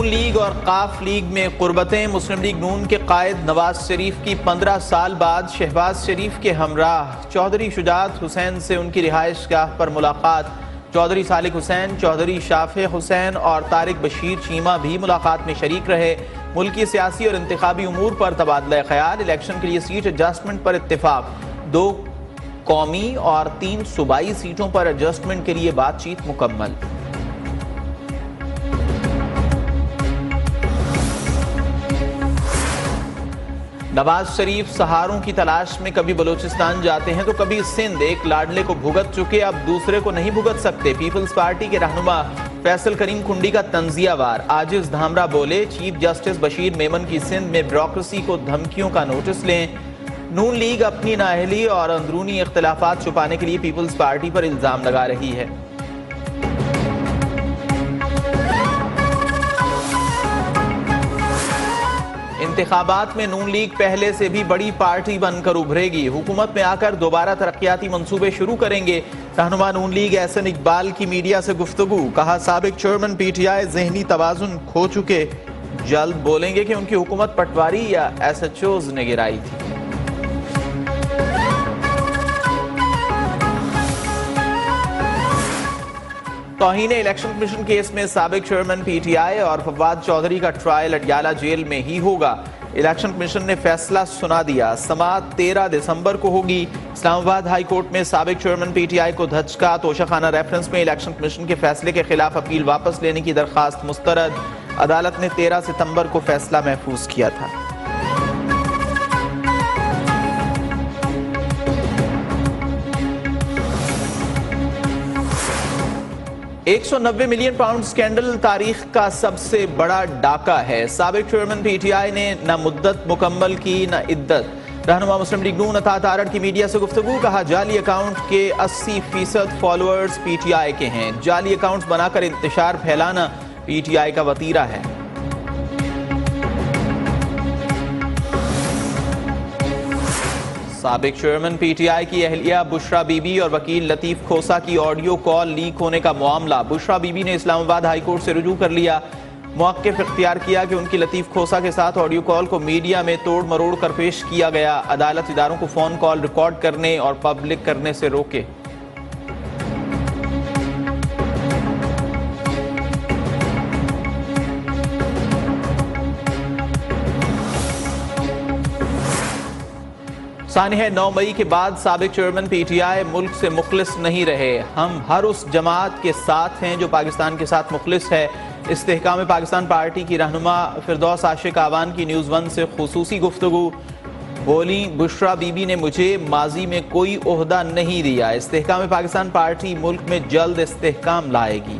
नून league और काफ league में कुर्बतें। मुस्लिम league नून के कायद नवाज शरीफ की 15 साल बाद शहबाज शरीफ के हमराह चौधरी शुजात हुसैन से उनकी रिहाइश गाह पर मुलाकात। चौधरी सालिक हुसैन, चौधरी शाफे हुसैन और तारिक बशीर चीमा भी मुलाकात में शरीक रहे। मुल्की सियासी और इंतखाबी उमूर पर तबादला ख्याल। इलेक्शन के लिए सीट एडजस्टमेंट पर इत्तेफाक। 2 कौमी और 3 सूबाई सीटों पर एडजस्टमेंट के लिए बातचीत मुकम्मल। नवाज शरीफ सहारों की तलाश में कभी बलूचिस्तान जाते हैं तो कभी सिंध। एक लाडले को भुगत चुके, अब दूसरे को नहीं भुगत सकते। पीपल्स पार्टी के रहनुमा फैसल करीम खुंडी का तंजियावार। आजिज धामरा बोले, चीफ जस्टिस बशीर मेमन की सिंध में ब्यूरोक्रेसी को धमकियों का नोटिस लें। नून लीग अपनी नाअहली और अंदरूनी इख्तिलाफात छुपाने के लिए पीपल्स पार्टी पर इल्जाम लगा रही है। इंतखाबात में नून लीग पहले से भी बड़ी पार्टी बनकर उभरेगी। हुकूमत में आकर दोबारा तरक्याती मंसूबे शुरू करेंगे। रहनुमा नून लीग एहसन इकबाल की मीडिया से गुफ्तगू। कहा, साबिक चेयरमैन पीटीआई जहनी तवाजुन खो चुके, जल्द बोलेंगे कि उनकी हुकूमत पटवारी या एसएचओज ने गिराई थी। तौहीन इलेक्शन कमीशन केस में साबिक चेयरमैन पीटीआई और फवाद चौधरी का ट्रायल अडयाला जेल में ही होगा। इलेक्शन कमीशन ने फैसला सुना दिया। समाअत 13 दिसंबर को होगी। इस्लामाबाद हाई कोर्ट में साबिक चेयरमैन पीटीआई को धचका। तोशाखाना रेफरेंस में इलेक्शन कमीशन के फैसले के खिलाफ अपील वापस लेने की दरखास्त मुस्तरद। अदालत ने 13 सितंबर को फैसला महफूज किया था। 190 मिलियन पाउंड स्कैंडल तारीख का सबसे बड़ा डाका है। साबिक चेयरमैन पीटीआई ने न मुद्दत मुकम्मल की न इद्दत। रहनुमा मुस्लिम लीग नून अता तारड़ की मीडिया से गुफ्तगू। कहा, जाली अकाउंट के 80% फॉलोअर्स पीटीआई के हैं। जाली अकाउंट्स बनाकर इंतशार फैलाना पीटीआई का वतीरा है। साबिक चेयरमैन पीटीआई की अहलिया बुशरा बीबी और वकील लतीफ खोसा की ऑडियो कॉल लीक होने का मामला। बुशरा बीबी ने इस्लामाबाद हाई कोर्ट से रुजू कर लिया। मौक़िफ़ इख्तियार किया कि उनकी लतीफ खोसा के साथ ऑडियो कॉल को मीडिया में तोड़ मरोड़ कर पेश किया गया। अदालत इदारों को फ़ोन कॉल रिकॉर्ड करने और पब्लिक करने से रोके। सानिह 9 मई के बाद साबिक चेयरमैन पीटीआई मुल्क से मुखलिस नहीं रहे। हम हर उस जमात के साथ हैं जो पाकिस्तान के साथ मुखलिस है। इस्तेहकाम पाकिस्तान पार्टी की रहनुमा फिरदौस आशिक आवान की न्यूज़ 1 से खुसूसी गुफ्तगू। बोली, बुशरा बीबी ने मुझे माजी में कोई ओहदा नहीं दिया। इस्तेहकाम पाकिस्तान पार्टी मुल्क में जल्द इस्तेहकाम लाएगी।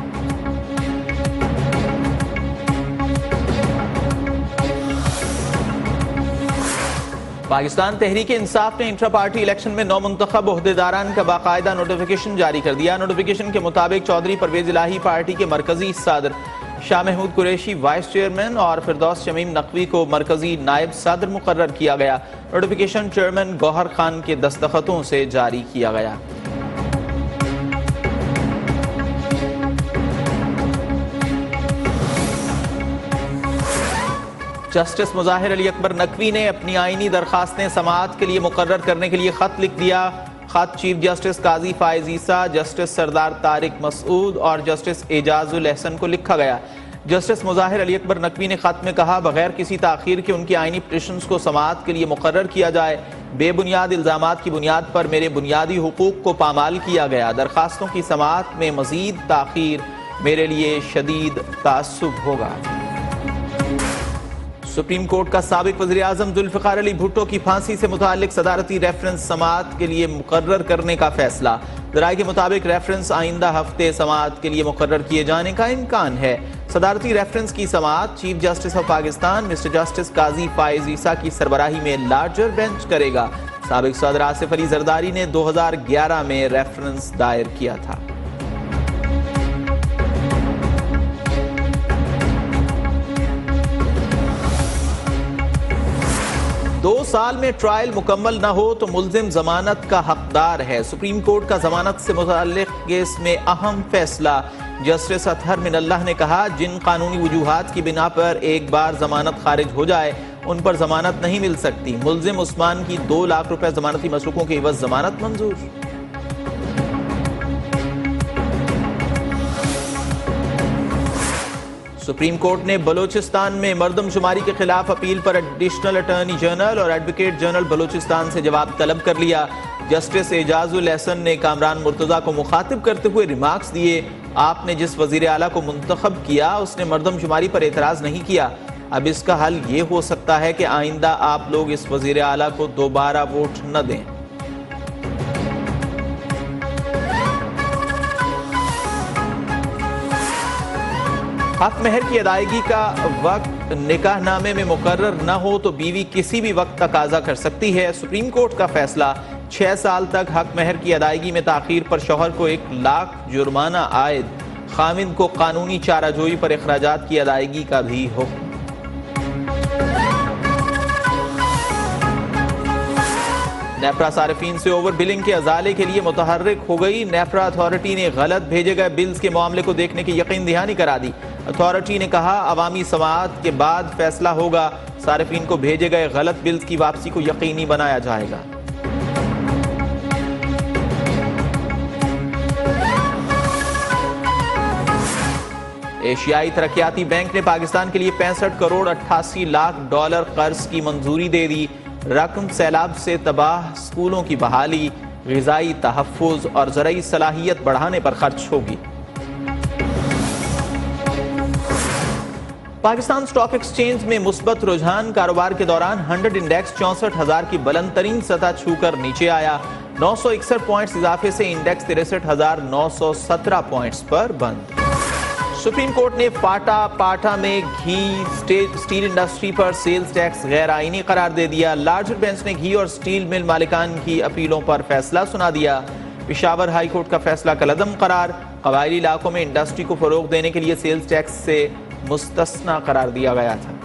पाकिस्तान तहरीक इंसाफ ने इंट्रा पार्टी इलेक्शन में 9 मुंतखब ओहदेदारान का बाकायदा नोटिफिकेशन जारी कर दिया। नोटिफिकेशन के मुताबिक चौधरी परवेज इलाही पार्टी के मरकजी सदर, शाह महमूद कुरैशी वाइस चेयरमैन और फिरदौस शमीम नकवी को मरकजी नायब सदर मुकर्रर किया गया। नोटिफिकेशन चेयरमैन गौहर खान के दस्तखतों से जारी किया गया। जस्टिस मुजाहिर अली अकबर नकवी ने अपनी आईनी दरखास्तें समाअत के लिए मुकर्रर करने के लिए खत लिख दिया। खत chief justice Qazi Faez Isa, justice Sardar Tariq Masood और जस्टिस एजाजुल एहसन को लिखा गया। जस्टिस मुजाहिर अली अकबर नकवी ने खत में कहा, बगैर किसी ताखीर के उनकी आईनी पिटिशंस को समाअत के लिए मुकर्रर किया जाए। बेबुनियाद इल्जामात की बुनियाद पर मेरे बुनियादी हुकूक को पामाल किया गया। दरखास्तों की समाअत में मजीद ताखीर मेरे लिए शदीद तासुब होगा। सुप्रीम कोर्ट का साबिक वज़ीर आज़म जुल्फ़िकार अली भुट्टो की फांसी से मुताल्लिक सदारती रेफरेंस समाअत के लिए मुकर्रर करने का फैसला। ज़राए के मुताबिक रेफरेंस आइंदा हफ्ते समाअत के लिए मुकर्रर किए जाने का इम्कान है। सदारती रेफरेंस की समाअत chief justice of Pakistan mister justice Qazi Faez Isa की सरबराही में लार्जर बेंच करेगा। साबिक सदर आसिफ अली जरदारी ने 2011 में रेफरेंस दायर किया था। 2 साल में ट्रायल मुकम्मल न हो तो मुल्जिम जमानत का हकदार है। सुप्रीम कोर्ट का जमानत से मुताल्लिक केस में अहम फैसला। जस्टिस अतहर मिनल्लाह ने कहा, जिन कानूनी वजूहात की बिना पर एक बार जमानत खारिज हो जाए उन पर जमानत नहीं मिल सकती। मुल्जिम उस्मान की 2 लाख रुपए जमानती मसरूकों के एवज जमानत मंजूर। सुप्रीम कोर्ट ने बलोचिस्तान में मर्दमशुमारी के खिलाफ अपील पर एडिशनल अटॉर्नी जनरल और एडवोकेट जनरल बलोचिस्तान से जवाब तलब कर लिया। जस्टिस एजाजुल एहसन ने कामरान मुर्तजा को मुखातिब करते हुए रिमार्क्स दिए, आपने जिस वजीर आला को मुंतखब किया उसने मर्दमशुमारी पर एतराज नहीं किया। अब इसका हल ये हो सकता है कि आइंदा आप लोग इस वजीर आला को दोबारा वोट न दें। हक महर की अदायगी का वक्त निकाहनामे में मुकर्रर न हो तो बीवी किसी भी वक्त तकाजा कर सकती है। सुप्रीम कोर्ट का फैसला, 6 साल तक हक महर की अदायगी में ताखीर पर शौहर को 1 लाख जुर्माना आयद। खामिंद को कानूनी चाराजोई पर अखराजात की अदायगी का भी हुक्म। नेफ्रा सारिफीन से ओवर बिलिंग के अजाले के लिए मुतहर्रिक हो गई। नेफ्रा अथॉरिटी ने गलत भेजे गए बिल्स के मामले को देखने की यकीन दहानी करा दी। अथॉरिटी ने कहा, अवामी समाअत के बाद फैसला होगा। सारिफीन को भेजे गए गलत बिल्स की वापसी को यकीनी बनाया जाएगा। एशियाई तरक्याती बैंक ने पाकिस्तान के लिए 65 करोड़ 88 लाख डॉलर कर्ज की मंजूरी दे दी। रकम सैलाब से तबाह स्कूलों की बहाली, ग़िज़ाई तहफ़्फ़ुज़ और ज़राई सलाहियत बढ़ाने पर खर्च होगी। पाकिस्तान स्टॉक एक्सचेंज में मुस्बत रुझान, कारोबार के दौरान 100 इंडेक्स 64,000 की बुलंद तरीन सतह छूकर नीचे आया। 961 पॉइंट्स इजाफे से इंडेक्स 63,917 पॉइंट्स पर बंद। सुप्रीम कोर्ट ने फाटा पाटा में घी स्टील इंडस्ट्री पर सेल्स टैक्स गैर आईनी करार दे दिया। लार्जर बेंच ने घी और स्टील मिल मालिकान की अपीलों पर फैसला सुना दिया। पेशावर हाई कोर्ट का फैसला कलअदम करार, कबायली इलाकों में इंडस्ट्री को फरोग देने के लिए सेल्स टैक्स से मुस्तस्ना करार दिया गया था।